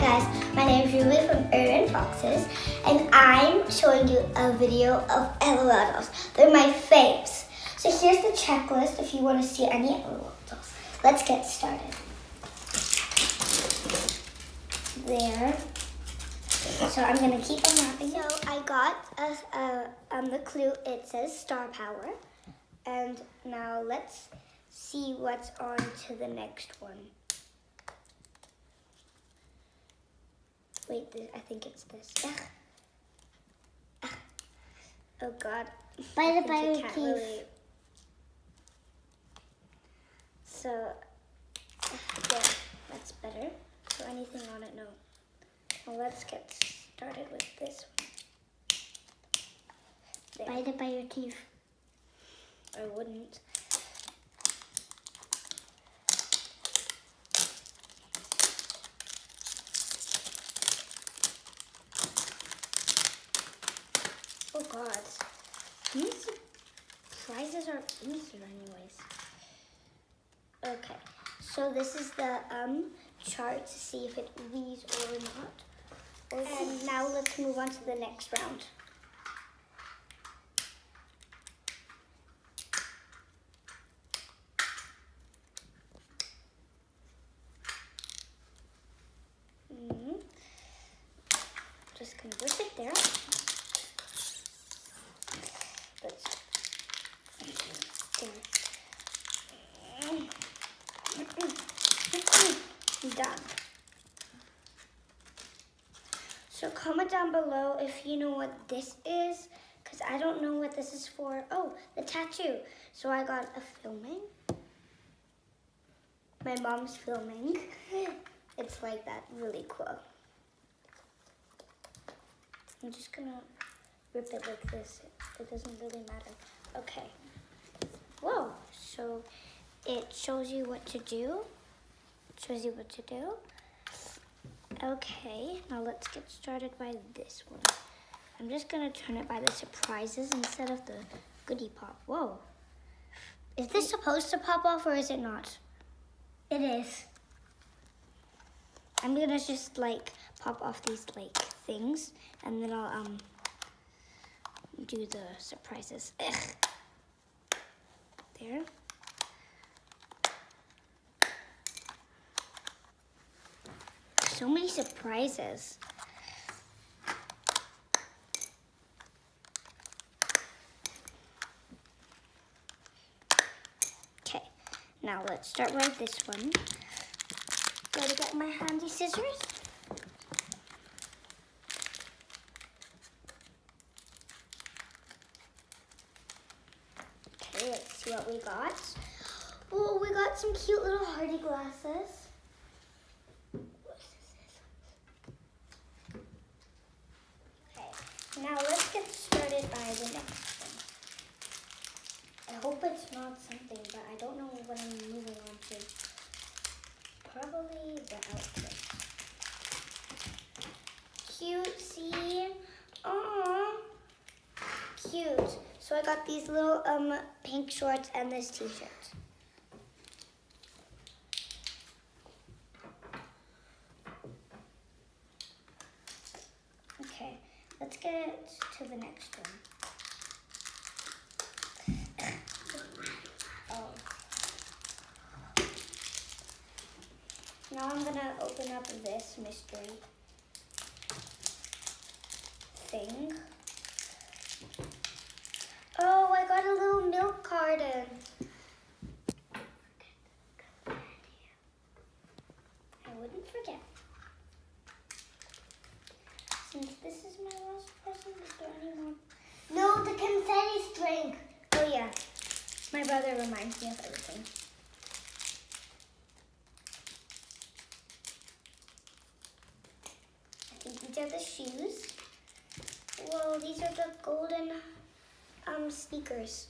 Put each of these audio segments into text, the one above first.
guys, my name is Ruby from Urban Foxes, and I'm showing you a video of LOL dolls. They're my faves. So here's the checklist if you want to see any LOL dolls. Let's get started. There. So I'm going to keep unwrapping. So I got the clue. It says Star Power. And now let's see what's on to the next one. Wait, I think it's this. Oh God. By your teeth. Really... So, yeah, that's better. So anything on it, no. Well, let's get started with this one. Bite it by your teeth. I wouldn't. Oh God, these prizes are in here anyways. Okay, so this is the chart to see if it leaves or not. And now let's move on to the next round. Just gonna whip it there. Done. So comment down below if you know what this is, because I don't know what this is for. Oh, the tattoo. So I got a filming. My mom's filming. It's like that, really cool. I'm just gonna rip it like this. It doesn't really matter. Okay. Whoa, so it shows you what to do. Shows you what to do. Okay, now let's get started by this one. I'm just gonna turn it by the surprises instead of the goodie pop. Whoa. Is this supposed to pop off or is it not? It is. I'm gonna just like pop off these like things and then I'll do the surprises. Ugh. There. So many surprises. Okay, now let's start with this one. Gotta get my handy scissors. Okay, let's see what we got. Oh, we got some cute little Hardy glasses. Now let's get started by the next one. I hope it's not something, but I don't know what I'm moving on to. Probably the outfit. Cutesy. Aww. Cute. So I got these little pink shorts and this t-shirt. Okay. Let's get to the next one. Oh. Now I'm gonna open up this mystery thing. Oh, I got a little milk carton. I wouldn't forget. Since this is my last present, is there any more? No, the confetti string. Oh yeah, my brother reminds me of everything. I think these are the shoes. Whoa, these are the golden sneakers.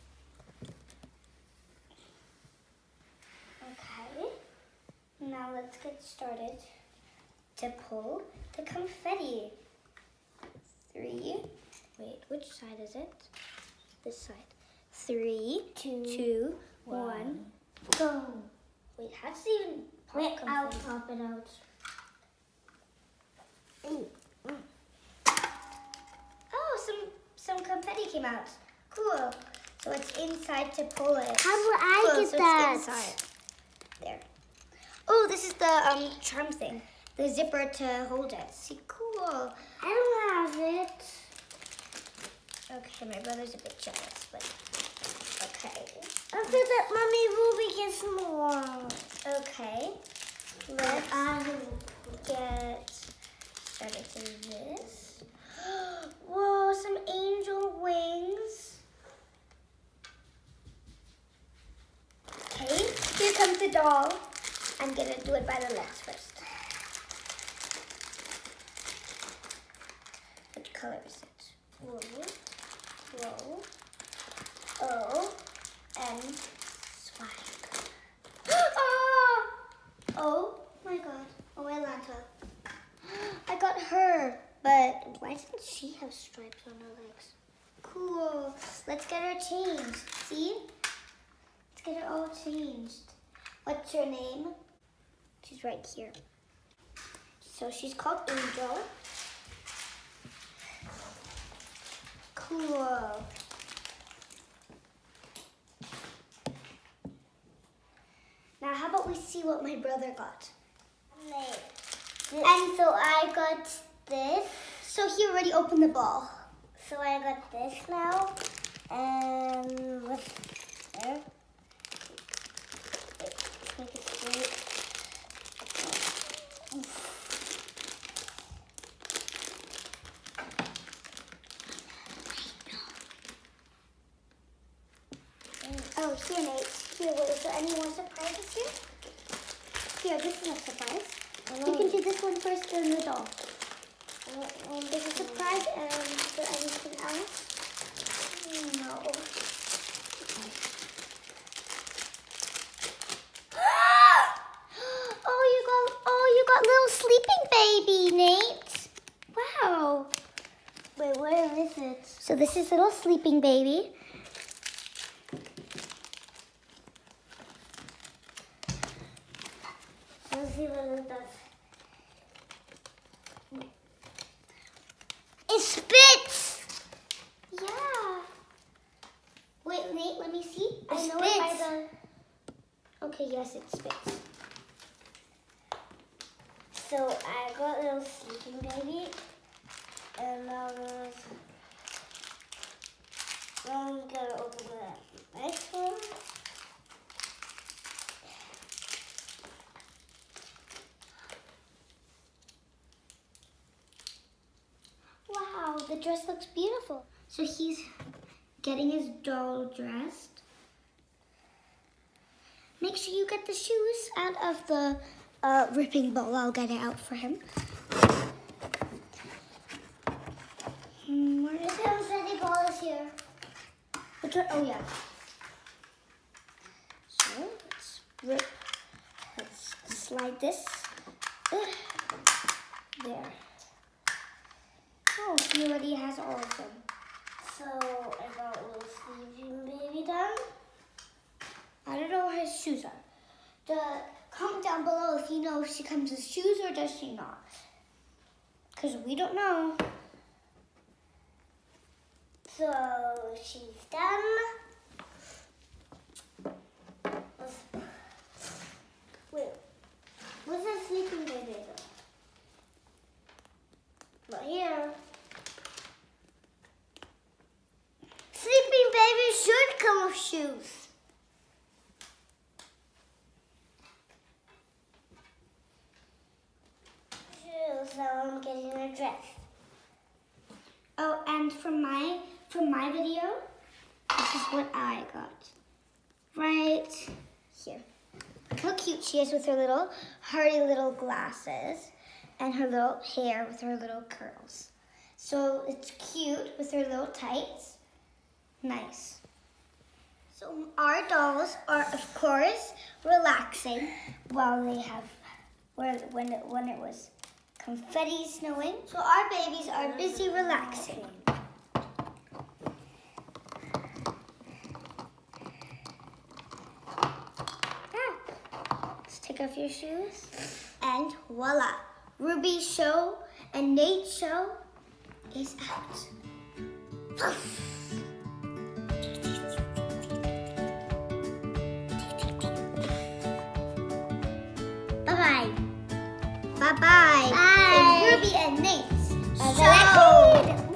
Okay, now let's get started to pull the confetti. 3, wait, which side is it? This side. 3, 2, 1, go. Wait, how does it even pop Wait, I'll confetti? pop it out. Oh, some confetti came out. Cool. So it's inside to pull it. How will I Cool, get so that? It's inside. There. Oh, this is the charm thing. The zipper to hold it. See, cool. I don't have it. Okay, my brother's a bit jealous, but okay. I feel that Mommy Ruby gets more. Okay. Let's get started with this. Whoa, some angel wings. Okay, here comes the doll. I'm gonna do it by the legs first. What color is it? Whoa, whoa, oh, and swag. Oh my god. Oh, Atlanta. I got her, but why doesn't she have stripes on her legs? Cool. Let's get her changed. See? Let's get her all changed. What's her name? She's right here. So she's called Angel. Cool. Now, how about we see what my brother got? And so I got this. So he already opened the ball. So I got this now. And what's there? Let's make it straight. Oh, here, Nate. Here, wait, is there any more surprises here? Here, this is a surprise. You can do this one first, then the doll. There's a surprise, and is there anything else? No. Oh, you got little sleeping baby, Nate. Wow. Wait, where is it? So this is little sleeping baby. Let's see what it does. It spits! Yeah. Wait, Nate, let me see. It I know spits. it by the... Okay, yes, it spits. So I got a little sleeping baby. And now I'm gonna open the next one. Wow, the dress looks beautiful. So he's getting his doll dressed. Make sure you get the shoes out of the ripping bowl. I'll get it out for him. Where is it? Confetti ball is here. Which one? Oh, yeah. So let's slide this. There. Oh, he already has all of them. So I got a little sleeping baby done. I don't know where his shoes are. Comment down below if you know if she comes with shoes or does she not. Because we don't know. So she's done. Wait, what's that sleeping baby though? Not here. Sleeping baby should come with shoes. So I'm getting a dress. Oh, and from my video, this is what I got. Right here. Look how cute she is with her little glasses and her little hair with her little curls. So it's cute with her little tights. Nice. So our dolls are, of course, relaxing while they have, when it was confetti snowing. So our babies are busy relaxing. Let's take off your shoes. And voila, Ruby's show And Nate's show is out. Bye-bye. Bye-bye. Bye. It's Ruby and Nate's Bye. show.